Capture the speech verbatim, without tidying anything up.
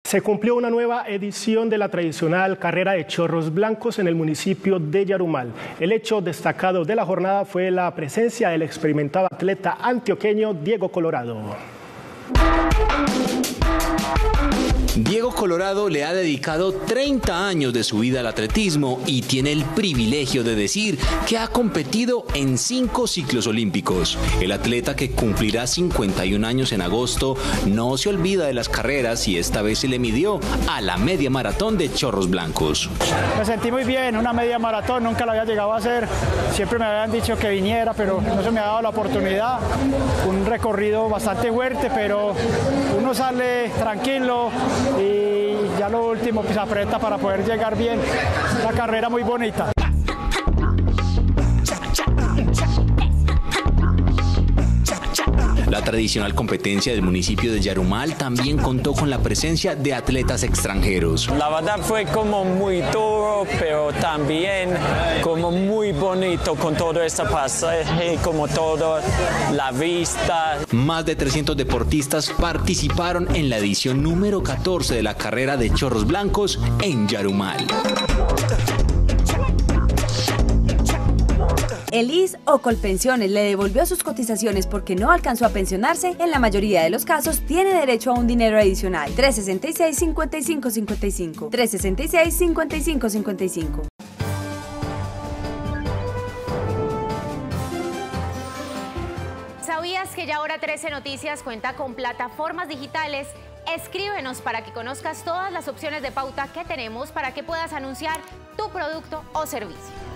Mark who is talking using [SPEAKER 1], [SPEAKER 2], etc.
[SPEAKER 1] Se cumplió una nueva edición de la tradicional carrera de chorros blancos en el municipio de Yarumal. El hecho destacado de la jornada fue la presencia del experimentado atleta antioqueño Diego Colorado.
[SPEAKER 2] Diego Colorado le ha dedicado treinta años de su vida al atletismo y tiene el privilegio de decir que ha competido en cinco ciclos olímpicos. El atleta, que cumplirá cincuenta y un años en agosto, no se olvida de las carreras y esta vez se le midió a la media maratón de chorros blancos.
[SPEAKER 3] Me sentí muy bien, una media maratón, nunca la había llegado a hacer, siempre me habían dicho que viniera, pero no se me ha dado la oportunidad. Un recorrido bastante fuerte, pero uno sale tranquilo y ya lo último pues aprieta para poder llegar bien. Una carrera muy bonita.
[SPEAKER 2] La tradicional competencia del municipio de Yarumal también contó con la presencia de atletas extranjeros.
[SPEAKER 4] La verdad fue como muy duro, pero también como muy bonito con todo este pasaje, como toda la vista.
[SPEAKER 2] Más de trescientos deportistas participaron en la edición número catorce de la carrera de chorros blancos en Yarumal.
[SPEAKER 5] El I S o Colpensiones le devolvió sus cotizaciones porque no alcanzó a pensionarse. En la mayoría de los casos tiene derecho a un dinero adicional. tres sesenta y seis, cincuenta y cinco cincuenta y cinco. tres sesenta y seis, cincuenta y cinco cincuenta y cinco.
[SPEAKER 6] ¿Sabías que ya ahora trece Noticias cuenta con plataformas digitales? Escríbenos para que conozcas todas las opciones de pauta que tenemos para que puedas anunciar tu producto o servicio.